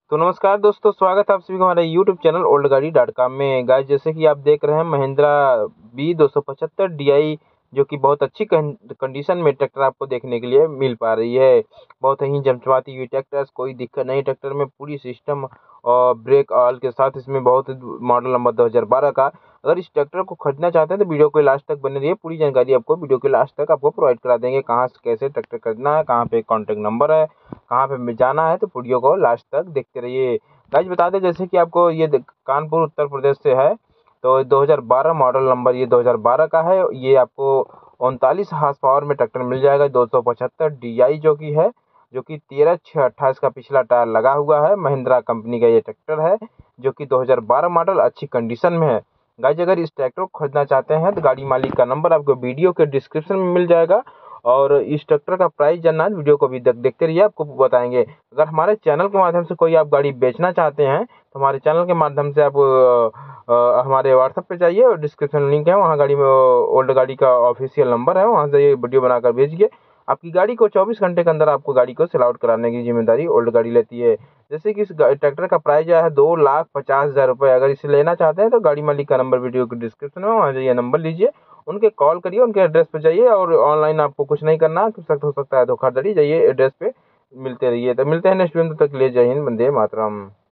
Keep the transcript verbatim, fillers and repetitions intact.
तो नमस्कार दोस्तों, स्वागत है आप सभी का हमारे YouTube channel old Gaadi dot com में। गाइस, जैसे कि आप देख रहे हैं महिंद्रा बी दो सौ पचहत्तर डी आई, जो कि बहुत अच्छी कंडीशन में ट्रैक्टर आपको देखने के लिए मिल पा रही है। बहुत ही चमचमाती हुई ट्रैक्टर, कोई दिक्कत नहीं ट्रैक्टर में, पूरी सिस्टम और ब्रेक ऑयल के साथ इसमें बहुत मॉडल नंबर दो हज़ार बारह का। अगर इस ट्रैक्टर को खरीदना चाहते हैं तो वीडियो को लास्ट तक बने रहिए, पूरी जानकारी आपको वीडियो के लास्ट तक आपको प्रोवाइड करा देंगे। कहाँ से कैसे ट्रैक्टर खरीदना है, कहाँ पे कॉन्टैक्ट नंबर है, कहाँ पे जाना है, तो वीडियो को लास्ट तक देखते रहिए। गाइस, बता दें जैसे कि आपको ये कानपुर उत्तर प्रदेश से है, तो दो हज़ार बारह मॉडल नंबर ये दो हज़ार बारह का है। ये आपको उनतालीस हार्स पावर में ट्रैक्टर मिल जाएगा दो सौ पचहत्तर डी आई, जो कि है जो कि तेरह छः अट्ठाईस का पिछला टायर लगा हुआ है। महिंद्रा कंपनी का ये ट्रैक्टर है, जो कि दो हज़ार बारह मॉडल, अच्छी कंडीशन में है। गाइस, अगर इस ट्रैक्टर को खरीदना चाहते हैं तो गाड़ी मालिक का नंबर आपको वीडियो के डिस्क्रिप्शन में मिल जाएगा, और इस ट्रैक्टर का प्राइस जानना है वीडियो को भी देखते रहिए, आपको बताएंगे। अगर हमारे चैनल के माध्यम से कोई आप गाड़ी बेचना चाहते हैं तो हमारे चैनल के माध्यम से आप आ, आ, हमारे व्हाट्सएप पे जाइए और डिस्क्रिप्शन लिंक है, वहाँ गाड़ी में ओल्ड गाड़ी का ऑफिशियल नंबर है, वहाँ से ये वीडियो बनाकर भेजिए। आपकी गाड़ी को चौबीस घंटे के अंदर आपको गाड़ी को सेल आउट कराने की जिम्मेदारी ओल्ड गाड़ी लेती है। जैसे कि इस ट्रैक्टर का प्राइस जो है दो लाख पचास हज़ार रुपये। अगर इसे लेना चाहते हैं तो गाड़ी मालिक का नंबर वीडियो के डिस्क्रिप्शन में, वहाँ जाइए, नंबर लीजिए, उनके कॉल करिए, उनके एड्रेस पे जाइए। और ऑनलाइन आपको कुछ नहीं करना, हो सकता हो सकता है धोखाधड़ी, जाइए एड्रेस पे, मिलते रहिए। तो मिलते हैं नेक्स्ट वीडियो में, तब तक ले जय हिंद, वंदे मातरम।